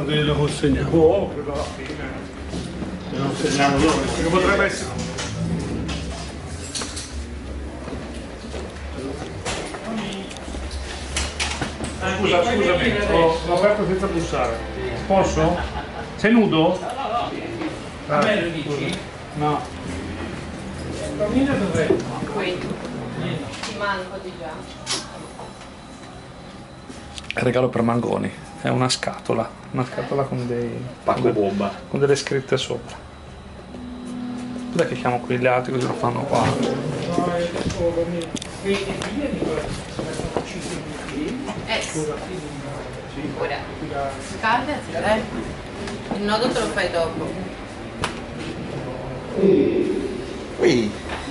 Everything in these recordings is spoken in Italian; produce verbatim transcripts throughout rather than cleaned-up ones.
quando glielo consegniamo. Oh, credo alla fine. Glielo consegniamo loro, perché potrebbe essere. Scusa, scusami, ho, l'ho aperto senza bussare. Posso? Sei nudo? A me lo dici? No. Cammina dov'è? Qui. Ti manco di già. Regalo per Mangoni, è una scatola, una scatola con dei. Pacco bomba. Con delle scritte sopra. Dov'è che chiamo qui gli altri così lo fanno qua? Eh sì. Ora. Scaldati, eh. Il nodo te lo fai dopo. Qui.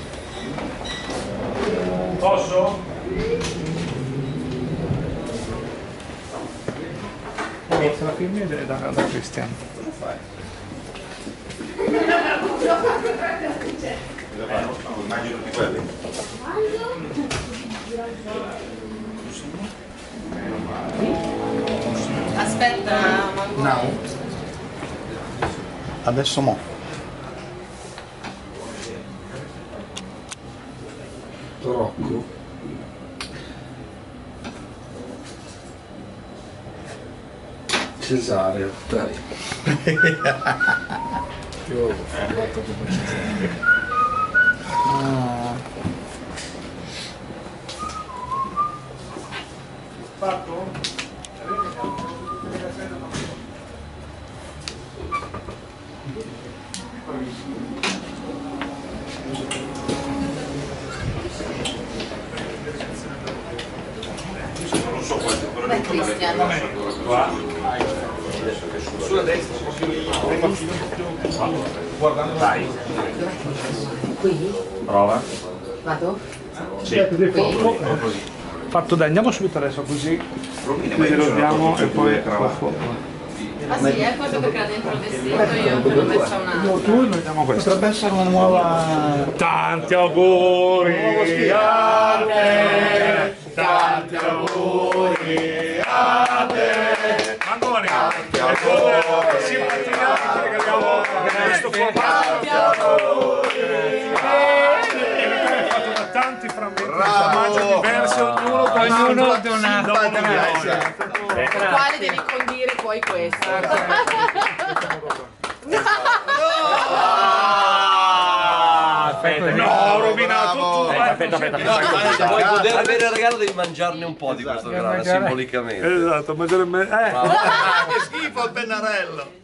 Posso? Inizia la film da, da Cristian. Cosa fai? Immagino tutti quelli. Aspetta, Mangoni. No. Adesso mo. Rocco. Cesare, dai. Io ho fatto come Cesare. Ah. Fatto? Non so quanto, però Beh, Cristian. qua. Sulla destra, guardando. Dai. Qui? Prova. Vado? Sì. Fatto, Così. fatto dai, andiamo subito adesso così. Romina, Così lo diamo e poi. Ah sì, è quello che era dentro il vestito, io te l'ho messa un altro. Tu noi diamo questo. Potrebbe essere una nuova. Tanti auguri a te, tanti auguri a te. Mangoni, tanti auguri, simpatia, ti regaliamo questo formato. Tanti auguri fatto da tanti frammenti di formaggio diversi, ognuno Ognuno donato. Quale devi condire poi questo? Aspetta, no, ho rovinato tutto. Aspetta, aspetta, aspetta. Se vuoi poter avere il regalo devi mangiarne un po' di questo grano, simbolicamente. Esatto, mangiare me. Eh. Che schifo il pennarello!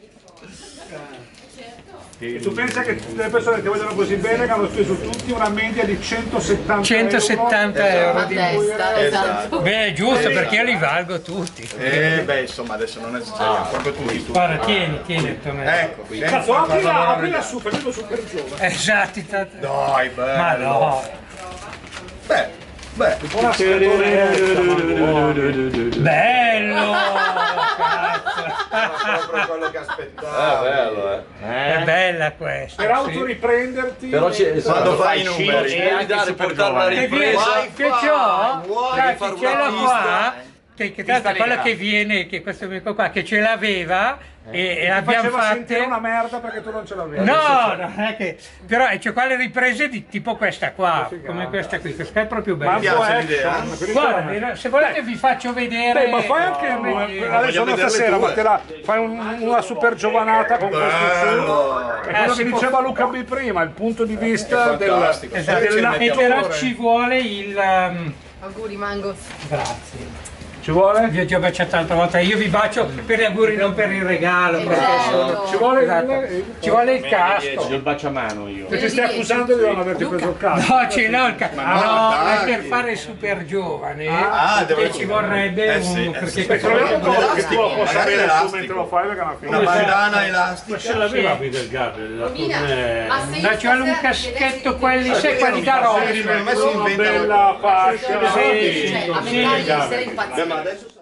E tu pensa che tutte le persone che ti vogliono così bene che hanno speso tutti una media di centosettanta, centosettanta euro A di testa, esatto. Beh, è giusto perché io li valgo tutti. Eh beh, insomma, adesso non esageriamo, proprio tutti, tutti. Guarda, tieni, tieni, Tommaso. Ecco, qui. Cazzo, apri la, apri la super, vedo super giovane. Esatto, tanto- Dai, bello. ma no. Beh, beh. Una scatoletta, Bello! Proprio quello che aspettavo. È bello, eh. È bella questa. per sì. autoriprenderti. Però c'è, Quando fai i numeri. devi dare per dare una Che viene, ripresa. che c'ho? Vuoi Dai, fare che ce l'ha una qua, che, che tanto Pista quella nera. che viene, che questo amico qua, che ce l'aveva e, e abbiamo faceva sentire fatte. una merda perché tu non ce l'avevi. No, non è che. Però c'è qua le riprese di tipo questa qua, come questa qui, questa è proprio Ma bella. un po' piace l'idea. action, quindi Guarda, se volete vi faccio vedere. Beh, ma fai anche come una, dire. adesso non vederle stasera, tue. ma te la, fai un- una super giovanata con questo su. È quello Eh, che si può- diceva Luca B prima, il punto di vista del, fantastico. Esatto. della- E però ci vuole il. um, Auguri Mango. Grazie. Ci vuole? Vi ho già baciato l'altra volta, io vi bacio per gli auguri, non per il regalo. Perché sono... Ci vuole Esatto. il, Ci vuole il casco. il baciamano io. che ti stai accusando di non averti preso il caso. No, ce l'ho il casco. no, No, è dai. per fare super giovane. Ah, che deve- ci vorrebbe Eh sì, un. eh perché sì. E questo troviamo un è po' che tu lo possa Magari avere tu l'elastico. mentre lo fai perché alla fine. Una bandana elastica. Ce l'aveva qui del gatto. Romina, ma se No, ci vuole un caschetto, quelli, sai, quelli da rosa. Secondo me si Una inventano. bella fascia. Sì, sì, cioè, a sì. metà di essere impazzito.